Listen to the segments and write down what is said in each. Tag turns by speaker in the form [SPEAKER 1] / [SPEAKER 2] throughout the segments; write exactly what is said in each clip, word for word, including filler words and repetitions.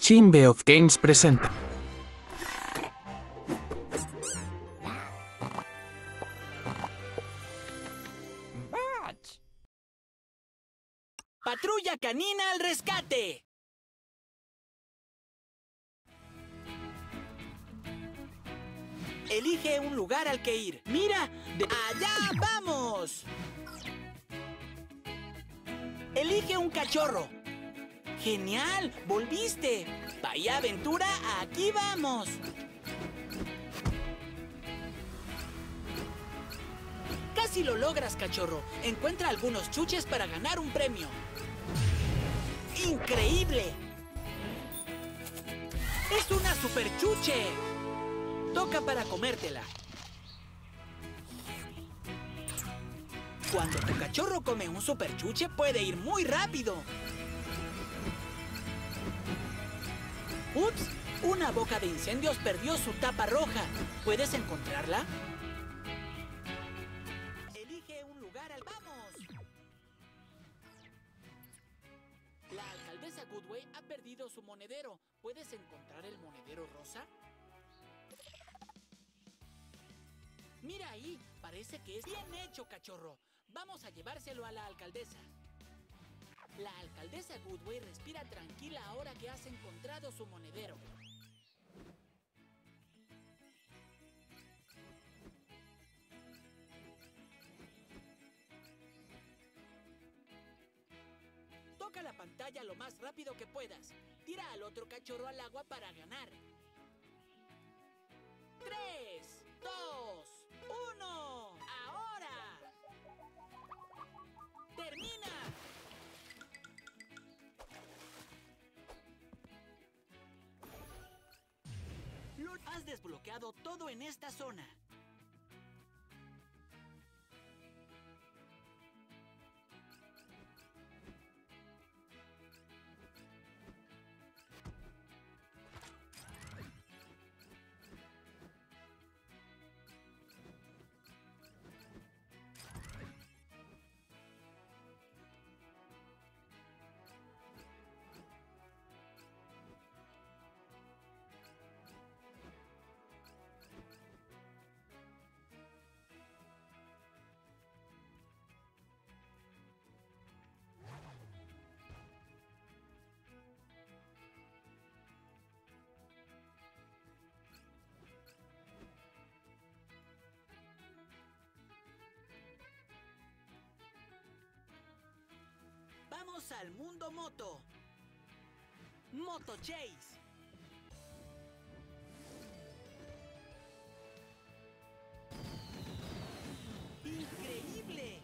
[SPEAKER 1] Chimbe of Games presenta.
[SPEAKER 2] ¡Patrulla canina al rescate! Elige un lugar al que ir. ¡Mira! De ¡allá vamos! Elige un cachorro. ¡Genial! ¡Volviste! Vaya aventura, aquí vamos. Casi lo logras, cachorro. Encuentra algunos chuches para ganar un premio. ¡Increíble! ¡Es una super chuche! Toca para comértela. Cuando tu cachorro come un super chuche, puede ir muy rápido. ¡Ups! Una boca de incendios perdió su tapa roja. ¿Puedes encontrarla? Elige un lugar al... ¡Vamos! La alcaldesa Goodway ha perdido su monedero. ¿Puedes encontrar el monedero rosa? Mira ahí, parece que es bien hecho, cachorro. Vamos a llevárselo a la alcaldesa. La alcaldesa Goodway respira tranquila ahora que has encontrado su monedero. Toca la pantalla lo más rápido que puedas. Tira al otro cachorro al agua para ganar. ¡Tres! ¡Dos! ¡Uno! ¡Ahora! ¡Termina! Lo has desbloqueado todo en esta zona. ¡Vamos al mundo moto! ¡Moto Chase! ¡Increíble!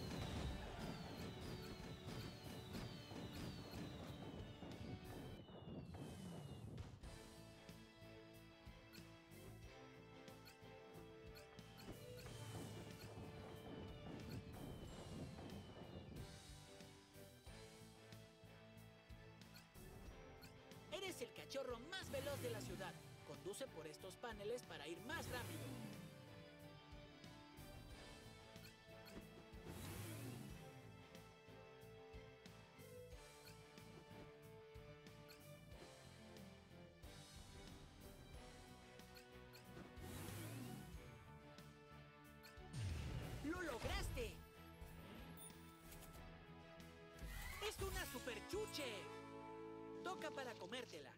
[SPEAKER 2] Eres el cachorro más veloz de la ciudad. Conduce por estos paneles para ir más rápido. ¡Lo lograste! ¡Es una super chuche! Toca para comértela.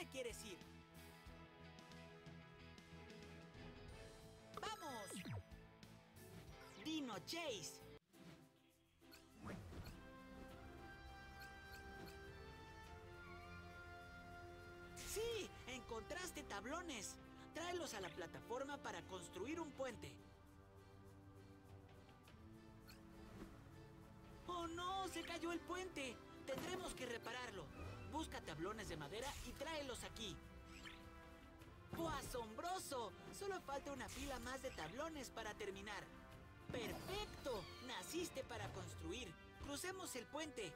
[SPEAKER 2] dónde quieres ir? ¡Vamos! Dino Chase. ¡Sí! ¡Encontraste tablones! Tráelos a la plataforma para construir un puente. ¡Oh no! ¡Se cayó el puente! Tendremos que repararlo. Busca tablones de madera y tráelos aquí. ¡Oh, asombroso! Solo falta una fila más de tablones para terminar. ¡Perfecto! Naciste para construir. Crucemos el puente.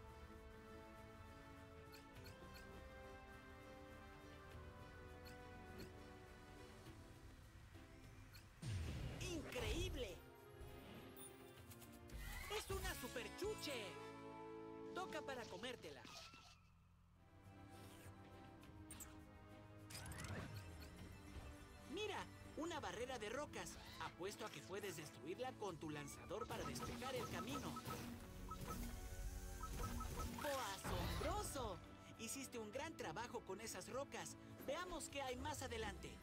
[SPEAKER 2] ¡Increíble! ¡Es una superchuche! Toca para comértela. ¡Mira! Una barrera de rocas. Apuesto a que puedes destruirla con tu lanzador para despejar el camino. ¡Oh, asombroso! Hiciste un gran trabajo con esas rocas. Veamos qué hay más adelante.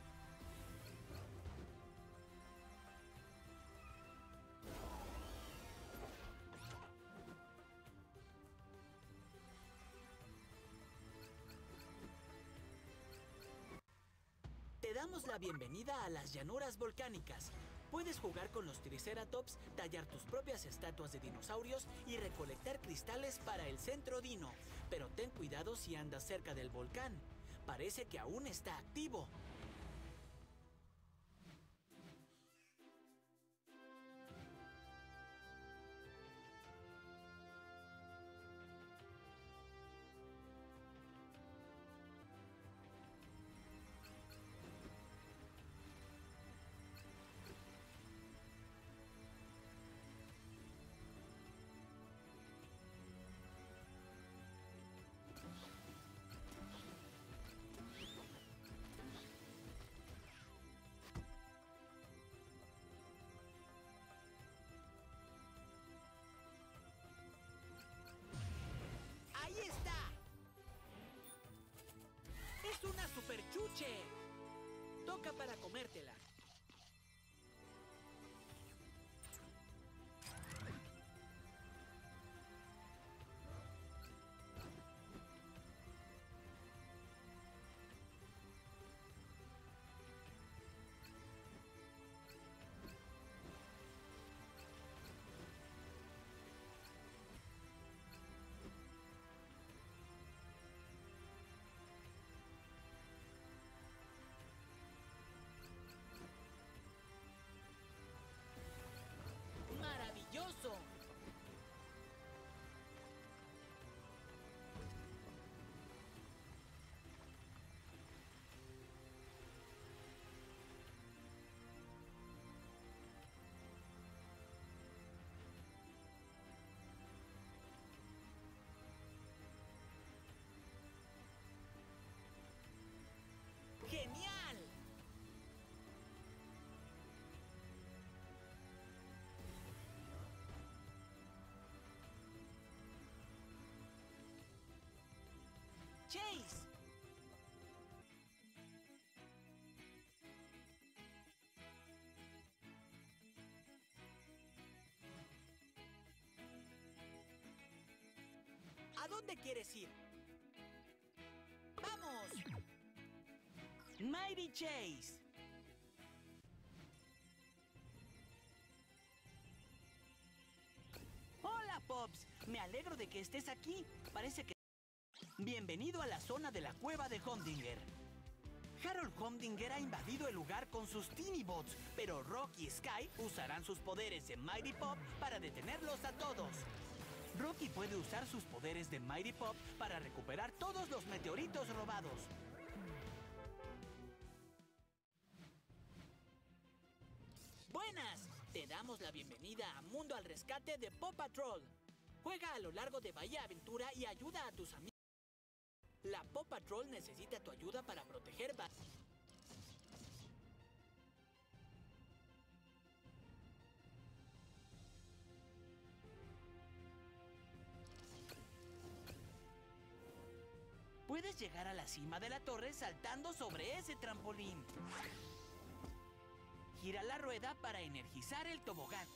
[SPEAKER 2] Te damos la bienvenida a las llanuras volcánicas. Puedes jugar con los Triceratops, tallar tus propias estatuas de dinosaurios y recolectar cristales para el centro dino. Pero ten cuidado si andas cerca del volcán. Parece que aún está activo. ¡Ahí está! ¡Es una superchuche! Toca para comértela. ¡Maravilloso! ¡Genial! Chase. ¿A dónde quieres ir? ¡Vamos! Mighty Chase. Hola, Pops. Me alegro de que estés aquí. Parece que... Bienvenido a la zona de la cueva de Humdinger. Harold Humdinger ha invadido el lugar con sus Tinibots, pero Rocky y Sky usarán sus poderes de Mighty Pop para detenerlos a todos. Rocky puede usar sus poderes de Mighty Pop para recuperar todos los meteoritos robados. ¡Buenas! Te damos la bienvenida a Mundo al Rescate de Paw Patrol. Juega a lo largo de Bahía Aventura y ayuda a tus amigos. La Paw Patrol necesita tu ayuda para proteger... Ba Puedes llegar a la cima de la torre saltando sobre ese trampolín. Gira la rueda para energizar el tobogán.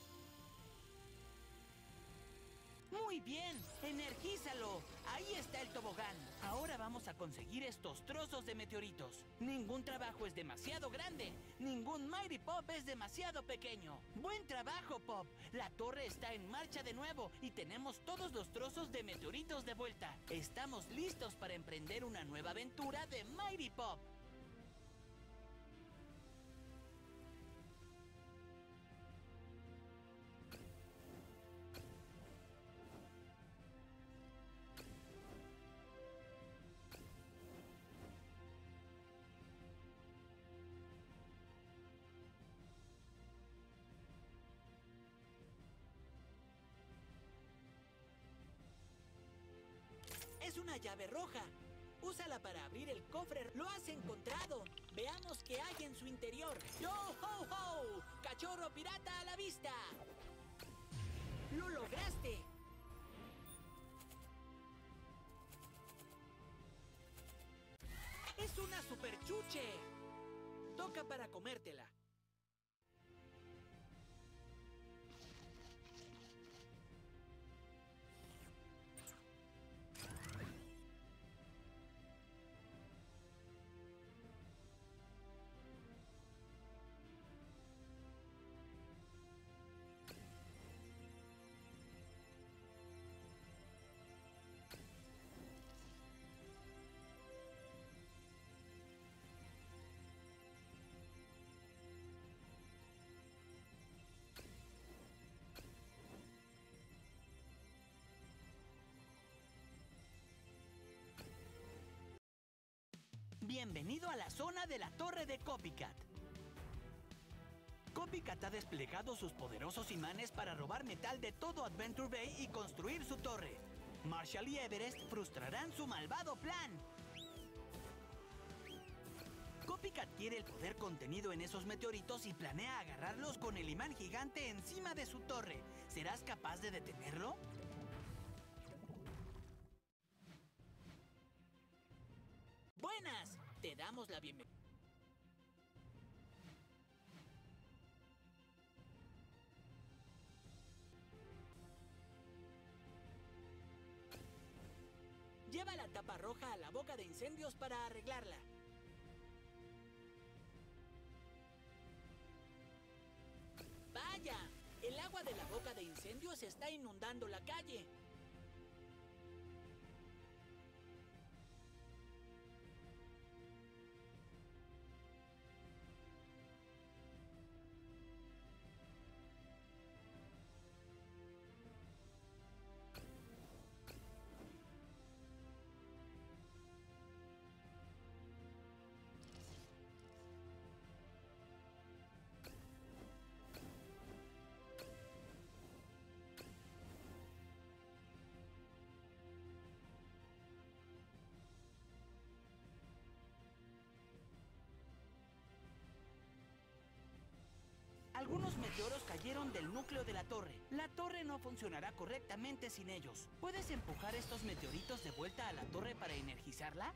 [SPEAKER 2] ¡Muy bien! ¡Energízalo! Ahí está el tobogán. Ahora vamos a conseguir estos trozos de meteoritos. Ningún trabajo es demasiado grande. Ningún Mighty Pop es demasiado pequeño. ¡Buen trabajo, Pop! La torre está en marcha de nuevo y tenemos todos los trozos de meteoritos de vuelta. Estamos listos para emprender una nueva aventura de Mighty Pop. Es una llave roja. Úsala para abrir el cofre. ¡Lo has encontrado! Veamos qué hay en su interior. ¡Yo, ho, ho! ¡Cachorro pirata a la vista! ¡Lo lograste! ¡Es una superchuche! Toca para comértela. Bienvenido a la zona de la torre de Copycat. Copycat ha desplegado sus poderosos imanes para robar metal de todo Adventure Bay y construir su torre. Marshall y Everest frustrarán su malvado plan. Copycat quiere el poder contenido en esos meteoritos y planea agarrarlos con el imán gigante encima de su torre. ¿Serás capaz de detenerlo? ¡Buenas! Te damos la bienvenida. Lleva la tapa roja a la boca de incendios para arreglarla. ¡Vaya! El agua de la boca de incendios está inundando la calle. Algunos meteoros cayeron del núcleo de la torre. La torre no funcionará correctamente sin ellos. ¿Puedes empujar estos meteoritos de vuelta a la torre para energizarla?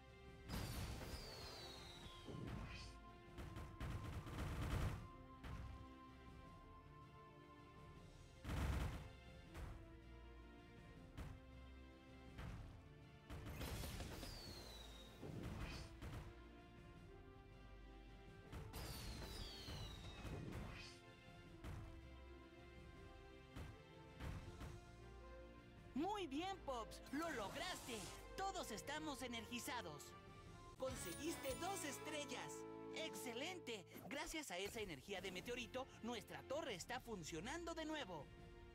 [SPEAKER 2] ¡Muy bien, Pops! ¡Lo lograste! ¡Todos estamos energizados! ¡Conseguiste dos estrellas! ¡Excelente! Gracias a esa energía de meteorito, nuestra torre está funcionando de nuevo.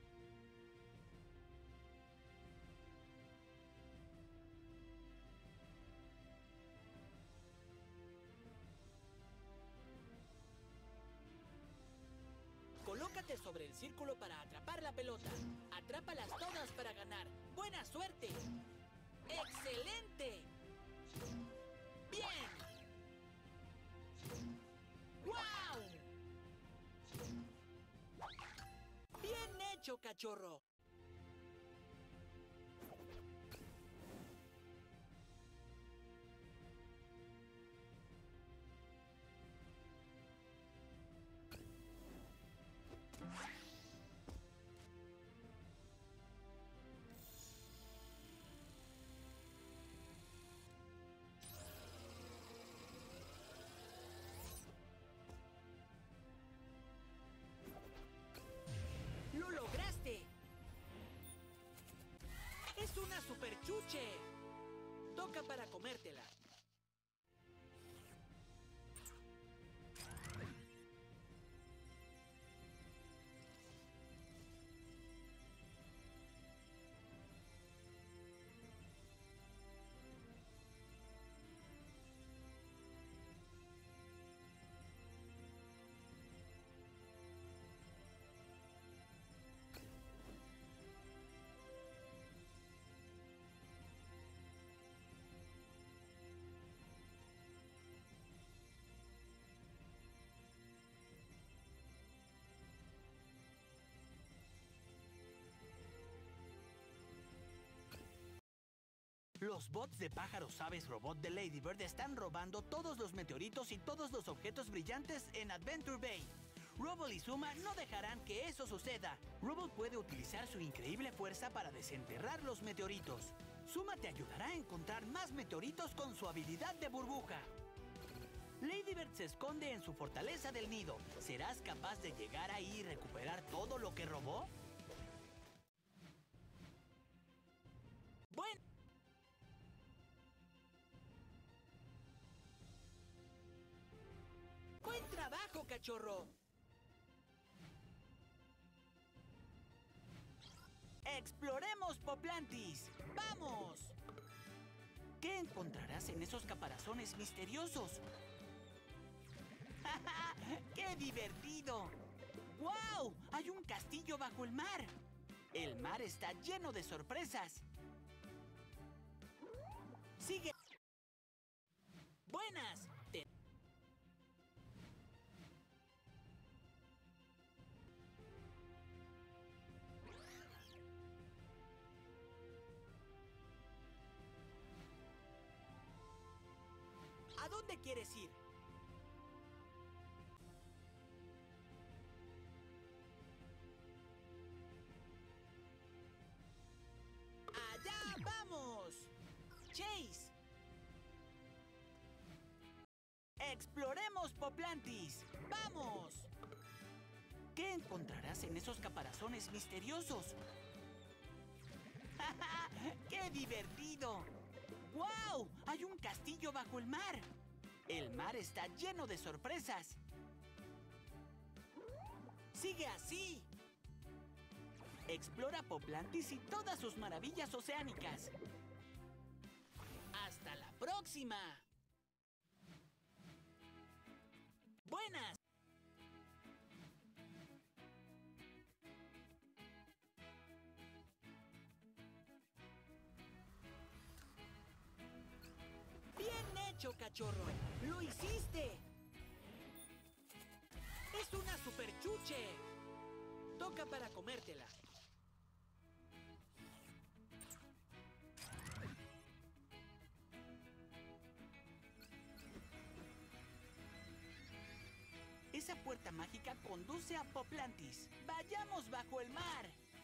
[SPEAKER 2] Colócate sobre el círculo para atrapar la pelota. Atrápalas todas para ganar. ¡Buena suerte! ¡Excelente! ¡Bien! ¡Guau! ¡Bien hecho, cachorro! superchuche! Toca para comértela.
[SPEAKER 3] Los bots de pájaros aves robot de Ladybird están robando todos los meteoritos y todos los objetos brillantes en Adventure Bay. Rubble y Zuma no dejarán que eso suceda. Rubble puede utilizar su increíble fuerza para desenterrar los meteoritos. Zuma te ayudará a encontrar más meteoritos con su habilidad de burbuja. Ladybird se esconde en su fortaleza del nido. ¿Serás capaz de llegar ahí y recuperar todo lo que robó?
[SPEAKER 2] Bueno. ¡Buen trabajo, cachorro!
[SPEAKER 3] ¡Exploremos Poplantis! ¡Vamos! ¿Qué encontrarás en esos caparazones misteriosos? ¡Qué divertido! ¡Guau! ¡Hay un castillo bajo el mar! El mar está lleno de sorpresas. ¡Sigue!
[SPEAKER 2] ¡Buenas! Te... ¿A dónde quieres ir? ¡Allá vamos! ¡Chase!
[SPEAKER 3] ¡Exploremos Poplantis! ¡Vamos! ¿Qué encontrarás en esos caparazones misteriosos? ¡Qué divertido! ¡Guau! ¡Hay un castillo bajo el mar! El mar está lleno de sorpresas.
[SPEAKER 2] ¡Sigue así!
[SPEAKER 3] Explora Poplantis y todas sus maravillas oceánicas.
[SPEAKER 2] ¡Hasta la próxima! ¡Buenas! ¡Bien hecho, cachorro! ¡Lo hiciste! ¡Es una superchuche! Toca para comértela.
[SPEAKER 3] Esa puerta mágica conduce a Poplantis. ¡Vayamos bajo el mar!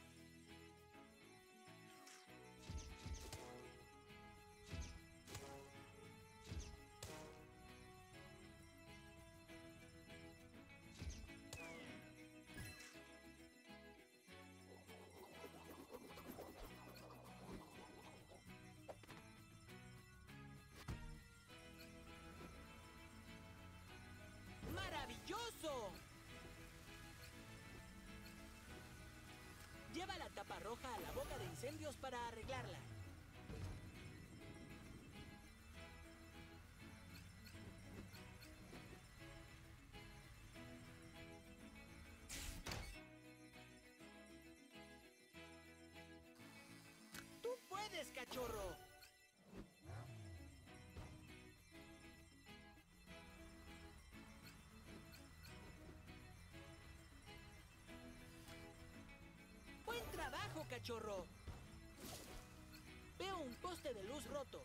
[SPEAKER 2] ¡Maravilloso! Lleva la tapa roja a la boca de incendios para arreglarla. ¡Tú puedes, cachorro! ¡Buen trabajo, cachorro! Veo un poste de luz roto.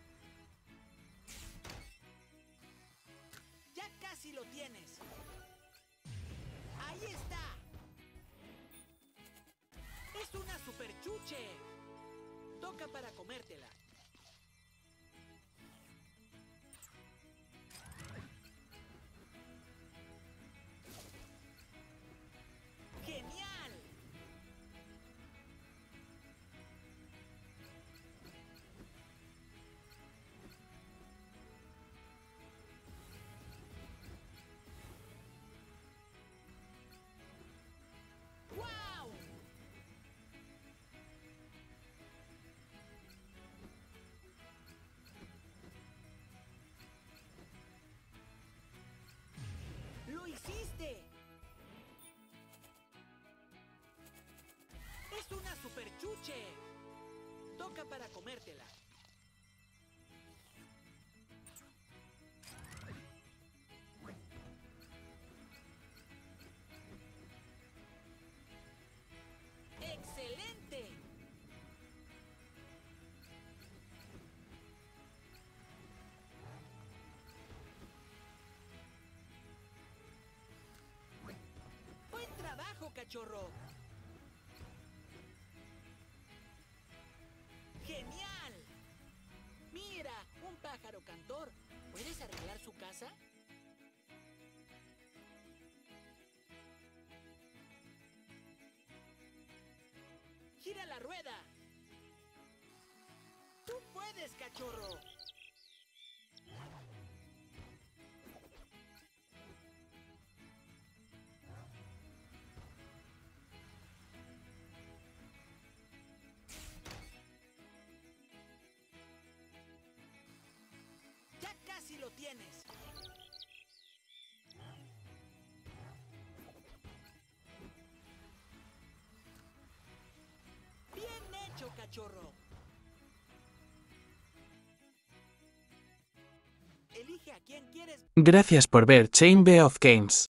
[SPEAKER 2] Ya casi lo tienes. ¡Ahí está! ¡Es una superchuche! Toca para comértela. ¡Genial! loca para comértela. ¡Excelente! ¡Buen trabajo, cachorro! ¡Genial! ¡Mira! ¡Un pájaro cantor! ¿Puedes arreglar su casa? ¡Gira la rueda! ¡Tú puedes, cachorro! ¡Ya casi lo tienes! ¡Bien hecho, cachorro! Elige a quién quieres.
[SPEAKER 1] Gracias por ver Chamber of Games.